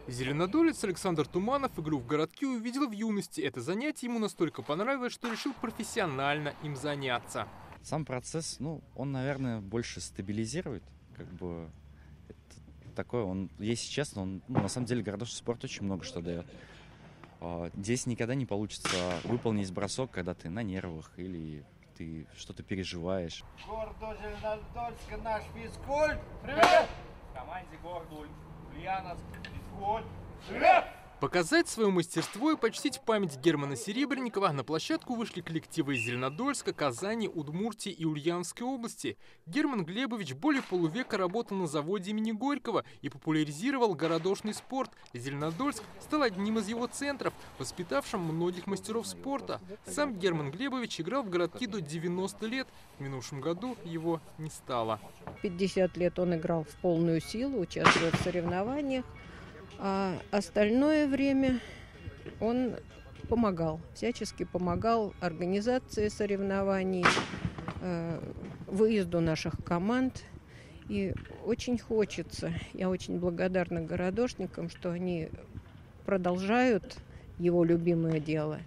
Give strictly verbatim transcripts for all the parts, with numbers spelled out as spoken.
Зеленодолец Александр Туманов игру в городки увидел в юности. Это занятие ему настолько понравилось, что решил профессионально им заняться. Сам процесс, ну, он, наверное, больше стабилизирует, как бы, это такое, он, если честно, он, ну, на самом деле, городской спорт очень много что дает. Здесь никогда не получится выполнить бросок, когда ты на нервах или ты что-то переживаешь. Городу Зеленодольска наш физкульт. Привет! В команде города Ульяновск физкульт. Привет! Показать свое мастерство и почтить память Германа Серебренникова на площадку вышли коллективы из Зеленодольска, Казани, Удмуртии и Ульяновской области. Герман Глебович более полувека работал на заводе имени Горького и популяризировал городошный спорт. Зеленодольск стал одним из его центров, воспитавшим многих мастеров спорта. Сам Герман Глебович играл в городки до девяноста лет. В минувшем году его не стало. пятьдесят лет он играл в полную силу, участвовал в соревнованиях. А остальное время он помогал, всячески помогал организации соревнований, выезду наших команд. И очень хочется, я очень благодарна городошникам, что они продолжают его любимое дело.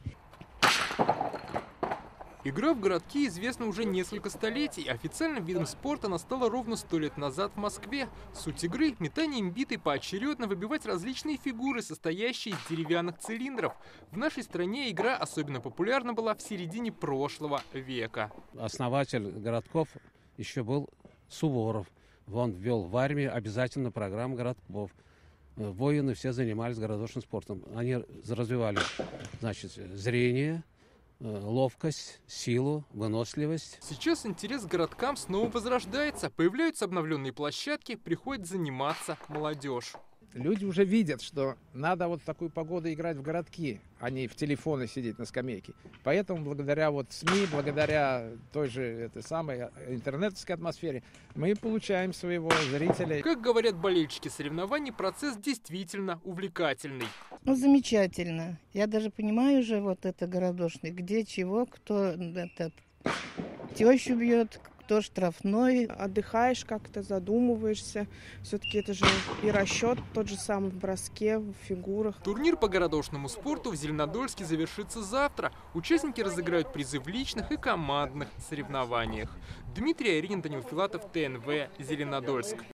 Игра в городки известна уже несколько столетий. Официальным видом спорта она стала ровно сто лет назад в Москве. Суть игры – метанием битой поочередно выбивать различные фигуры, состоящие из деревянных цилиндров. В нашей стране игра особенно популярна была в середине прошлого века. Основатель городков еще был Суворов. Он ввел в армию обязательно программу городков. Воины все занимались городошным спортом. Они развивали, значит, зрение, ловкость, силу, выносливость. Сейчас интерес к городкам снова возрождается. Появляются обновленные площадки, приходит заниматься молодежь. Люди уже видят, что надо вот в такую погоду играть в городки, а не в телефоны сидеть на скамейке. Поэтому благодаря вот СМИ, благодаря той же этой самой интернетовской атмосфере мы получаем своего зрителя. Как говорят болельщики соревнований, процесс действительно увлекательный. Ну, замечательно. Я даже понимаю уже вот это городошный, где чего, кто это, тещу бьет, кто штрафной. Отдыхаешь как-то, задумываешься. Все-таки это же и расчет тот же самый в броске, в фигурах. Турнир по городошному спорту в Зеленодольске завершится завтра. Участники разыграют призы в личных и командных соревнованиях. Дмитрий Аринин, Данил Филатов, ТНВ, Зеленодольск.